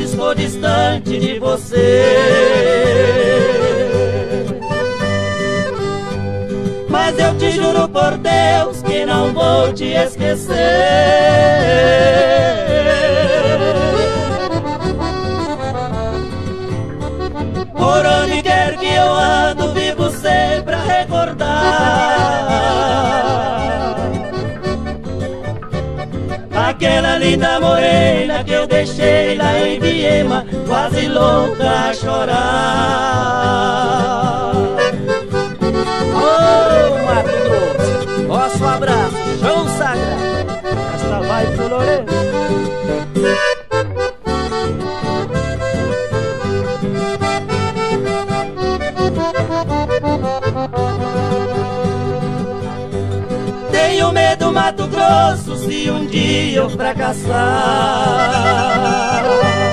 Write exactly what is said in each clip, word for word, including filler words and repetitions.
se estou distante de você. Mas eu te juro por Deus que não vou te esquecer. Por onde quer que eu ando, vivo sempre a recordar aquela linda morena que eu deixei lá em Viema, quase louca a chorar. Ô, Mato Grosso, nosso abraço, chão sagrado. Esta vai pro Lourenço. Tenho medo, Mato Grosso, se um dia eu fracassar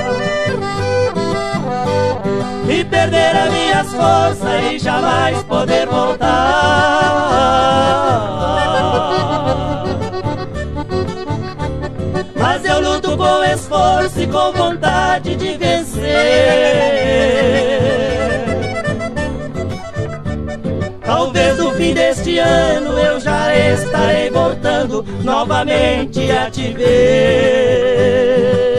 e perder as minhas forças e jamais poder voltar. Mas eu luto com esforço e com vontade de vencer. Talvez no fim deste ano eu já estarei voltando novamente a te ver.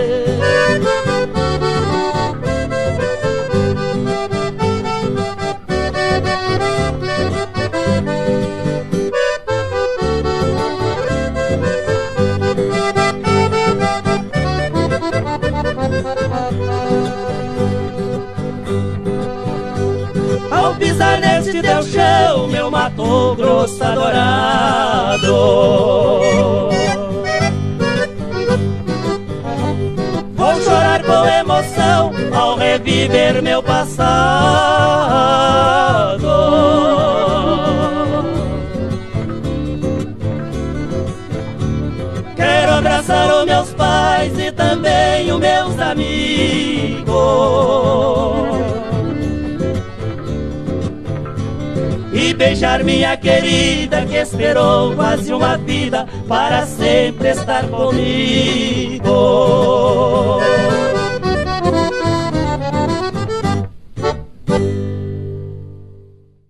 Ao pisar neste teu chão, meu Mato Grosso adorado, vou chorar com emoção ao reviver meu passado. Quero abraçar os meus pais e também os meus amigos e beijar minha querida que esperou quase uma vida para sempre estar comigo.